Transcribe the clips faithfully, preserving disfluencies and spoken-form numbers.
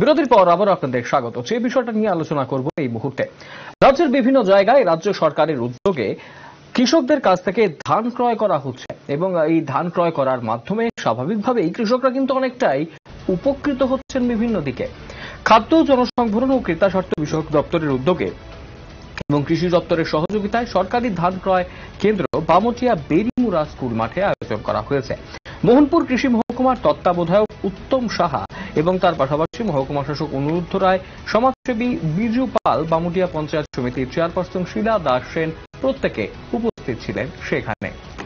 বিরতির পর আবার আপনাদের স্বাগত। যে বিষয়টা নিয়ে আলোচনা করব এই মুহূর্তে, রাজ্যের বিভিন্ন জায়গায় রাজ্য সরকারের উদ্যোগে কৃষকদের কাছ থেকে ধান ক্রয় করা হচ্ছে এবং এই ধান ক্রয় করার মাধ্যমে স্বাভাবিকভাবেই কৃষকরা কিন্তু অনেকটাই উপকৃত হচ্ছেন বিভিন্ন দিকে। খাদ্য জনসংভরণ ও ক্রেতা স্বার্থ বিষয়ক দপ্তরের উদ্যোগে এবং কৃষি দপ্তরের সহযোগিতায় সরকারি ধান ক্রয় কেন্দ্র বামটিয়া বেরিমুরা স্কুল মাঠে আয়োজন করা হয়েছে। মোহনপুর কৃষি মহকুমার তত্ত্বাবধায়ক উত্তম সাহা এবং তার পাশাপাশি মহকুমা শাসক অনুরুদ্ধ রায়, সমাজসেবী বিজু পাল, বামুটিয়া পঞ্চায়েত সমিতির চেয়ারপারসন শিলা দাস সেন প্রত্যেকে উপস্থিত ছিলেন সেখানে।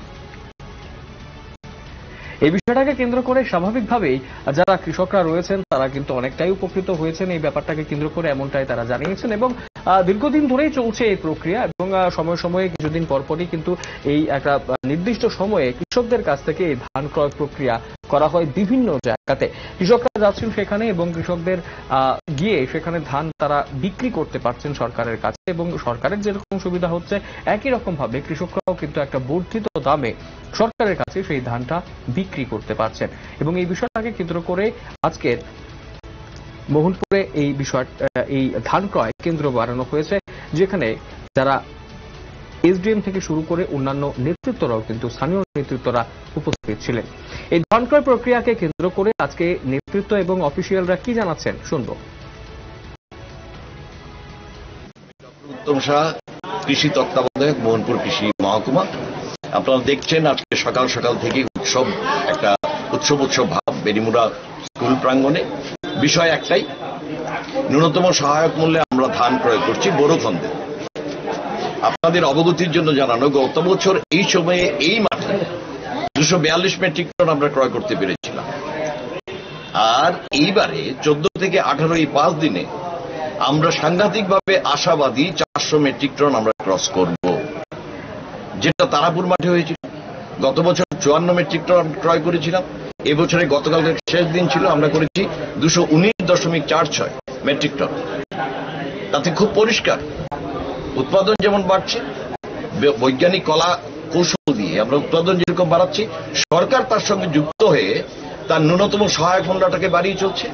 এই বিষয়টাকে কেন্দ্র করে স্বাভাবিকভাবেই যারা কৃষকরা রয়েছেন তারা কিন্তু অনেকটাই উপকৃত হয়েছেন এই ব্যাপারটাকে কেন্দ্র করে, এমনটাই তারা জানিয়েছেন এবং দীর্ঘদিন ধরেই চলছে এই প্রক্রিয়া এবং সময় সময়ে কিছুদিন পরপরই কিন্তু এই একটা নির্দিষ্ট সময়ে কৃষকদের কাছ থেকে এই ধান ক্রয় প্রক্রিয়া করা হয় বিভিন্ন জায়গাতে। কৃষকরা যাচ্ছেন সেখানে এবং কৃষকদের গিয়ে সেখানে ধান তারা বিক্রি করতে পারছেন সরকারের কাছে এবং সরকারের যেরকম সুবিধা হচ্ছে একই রকম ভাবে কৃষকরাও কিন্তু একটা বর্ধিত দামে সরকারের কাছে সেই ধানটা বিক্রি করতে পারছেন এবং এই বিষয়টাকে কেন্দ্র করে আজকের মোহনপুরে এই বিষয় এই ধান ক্রয় কেন্দ্র বানানো হয়েছে, যেখানে যারা এসডিএম থেকে শুরু করে অন্যান্য নেতৃত্বরাও কিন্তু স্থানীয় নেতৃত্বরা উপস্থিত ছিলেন। এই ধান ক্রয় প্রক্রিয়াকে কেন্দ্র করে আজকে নেতৃত্ব এবং অফিসিয়ালরা কি জানাচ্ছেন শুনব। উত্তম সাহা, কৃষি তত্ত্বাবধায়ক, মোহনপুর কৃষি মহকুমা। আপনারা দেখছেন আজকে সকাল সকাল থেকে উৎসব, একটা উৎসব উৎসব ভাব বেরিমুরা স্কুল প্রাঙ্গণে। বিষয় একটাই, ন্যূনতম সহায়ক মূল্যে আমরা ধান ক্রয় করছি বড় খন্দে। আপনাদের অবগতির জন্য জানানো, গত বছর এই সময়ে এই মাঠে দুশো বিয়াল্লিশ মেট্রিক টন আমরা ক্রয় করতে পেরেছিলাম, আর এইবারে চোদ্দ থেকে আঠারো এই পাঁচ দিনে আমরা সাংঘাতিকভাবে আশাবাদী চারশো মেট্রিক টন আমরা ক্রস করব, যেটা তারাপুর মাঠে হয়েছিল। গত বছর চুয়ান্ন মেট্রিক টন ক্রয় করেছিলাম, এবছরে গতকালের শেষ দিন ছিল আমরা করেছি দুশো উনিশ দশমিক চার ছয় মেট্রিক টন। তাতে খুব পরিষ্কার উৎপাদন যেমন বাড়ছে, বৈজ্ঞানিক কলা কৌশল দিয়ে আমরা উৎপাদন যেরকম বাড়াচ্ছি, সরকার তার সঙ্গে যুক্ত হয়ে তার ন্যূনতম সহায়ক মূল্যটাকে বাড়িয়ে চলছে।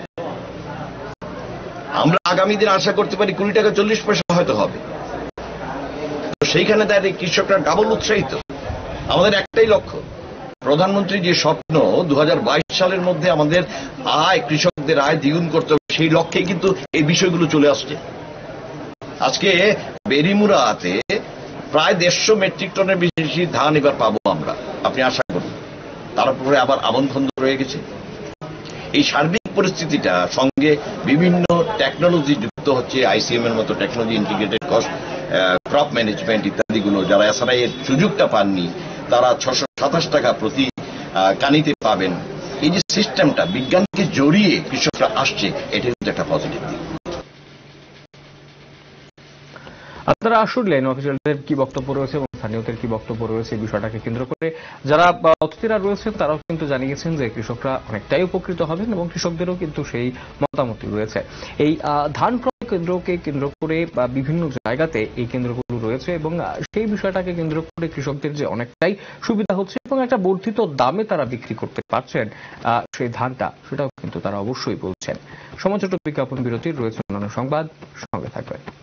আমরা আগামী দিন আশা করতে পারি কুড়ি টাকা চল্লিশ পয়সা হয়তো হবে। তো সেইখানে দাঁড়িয়ে কৃষকরা ডাবল উৎসাহিত। আমাদের একটাই লক্ষ্য, প্রধানমন্ত্রী যে স্বপ্ন দু হাজার বাইশ সালের মধ্যে আমাদের আয়, কৃষকদের আয় দ্বিগুণ করতে হবে, সেই লক্ষ্যে কিন্তু এই বিষয়গুলো চলে আসছে। আজকে বেরিমুরাতে প্রায় দেড়শো মেট্রিক টনের বেশি ধান এবার পাবো আমরা, আপনি আশা করুন। তারপরে আবার আমনখন্দ রয়ে গেছে। এই সার্বিক পরিস্থিতিটা সঙ্গে বিভিন্ন টেকনোলজি যুক্ত হচ্ছে, আইসিএম এর মতো technology, integrated cost crop management ইত্যাদিগুলো। যারা এসআরআই এর সুযোগটা পাননি তারা ছশো সাতাশ টাকা প্রতি কানিতে পাবেন। এই যে সিস্টেমটা বিজ্ঞানকে জড়িয়ে কৃষকরা আসছে, এটা কিন্তু একটা পজিটিভ দিক। আপনারা শুনলেন অফিসিয়ালদের কি বক্তব্য রয়েছে এবং স্থানীয়দের কি বক্তব্য রয়েছে এই বিষয়টাকে কেন্দ্র করে। যারা অতিথিরা রয়েছেন তারাও কিন্তু জানিয়েছেন যে কৃষকরা অনেকটাই উপকৃত হবেন এবং কৃষকদেরও কিন্তু সেই মতামতই রয়েছে। এই ধান ক্রয় কেন্দ্রকে কেন্দ্র করে বিভিন্ন জায়গাতে এই কেন্দ্রগুলো রয়েছে এবং সেই বিষয়টাকে কেন্দ্র করে কৃষকদের যে অনেকটাই সুবিধা হচ্ছে এবং একটা বর্ধিত দামে তারা বিক্রি করতে পারছেন সেই ধানটা, সেটাও কিন্তু তারা অবশ্যই বলছেন। সময় ছোট বিজ্ঞাপন বিরতির রয়েছে অন্যান্য সংবাদ, সঙ্গে থাকবেন।